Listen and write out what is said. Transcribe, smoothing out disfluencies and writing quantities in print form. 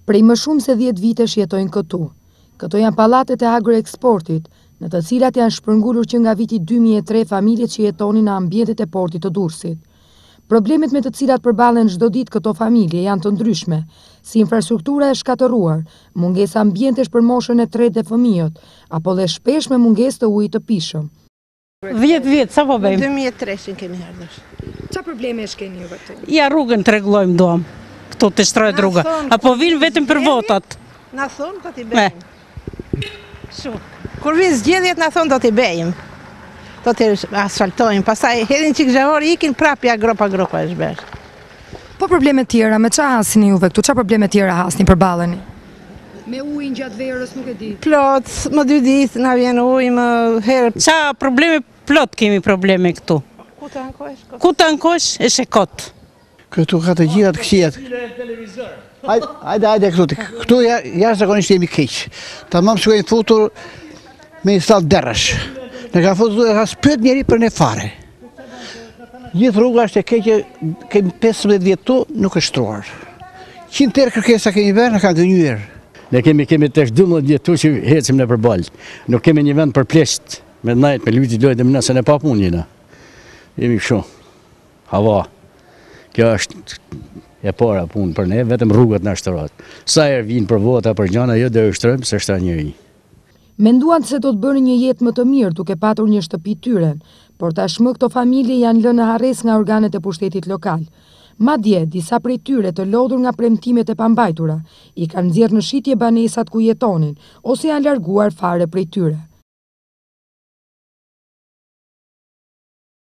Prej më shumë se 10 vitesh jetojnë këtu. Këto janë pallatet e agroeksportit, në të cilat janë shpërngulur që nga viti 2003 familjet që jetonin në ambientet e portit të Durrësit. Problemet me të cilat përballen çdo ditë këto familje janë të ndryshme, si infrastruktura e shkatëruar, mungesa ambientesh për moshën e 3 dhe fëmijët, apo dhe shpesh me mungesë të ujit të pishëm. 10 vjet, sa po bëjmë? 2003 kemi ardhur. Çfarë probleme keni ju këtu? Ja rrugën të rregullojmë dom. Këtu të shtrohet rruga. Apo vinë vetëm për votat. Na thonë do t'i bëjmë. Shumë. Kur vinë zgjedhjet na thonë do t'i bëjmë. Do t'i asfaltojmë, pastaj hedhin çik zhavor, ikin prapë gropa është bërë. Po probleme tjera, me çfarë hasni juve këtu? Çfarë probleme tjera hasni përballeni? Me ujin gjatë verës nuk e di. Plot, më 2 ditë na vjen ujë, më herë. Ça probleme plot kemi probleme këtu. Ku të ankohesh? Ku të ankohesh e shekot. Këtu ka të gjitha të këqijat. Hajde këtu. Këtu jashtëzakonisht jemi keq. Tamam shkojnë futur me install derrash. Ne ka futur ka spyet njëri për ne fare. Gjithë rruga është e keqe, kemi 15 vjet tu, nuk është shtruar. 100 tërë kërkesa kemi bërë, në kanë gënyer. Ne kemi tash 12 vjet tu që ecim në përbal. Nuk kemi një vend për plesht, me najt, me lujti lojt e më nëse ne pa punë jena. Jemi kështu. Hava. Kjo është e para punë për ne, vetëm rrugët na shtrohet. Sa herë vinë për vota për gjana, jo do ushtrojmë se shtra njëri. Menduan se do të bënin një jetë më të mirë duke patur një shtëpi tyren, por tashmë këto familje janë lënë në harres nga organet e pushtetit lokal. Madje, disa prej tyre të lodhur nga premtimet e pambajtura, i kanë nxjerrë në shitje banesat ku jetonin, ose janë larguar fare prej tyre.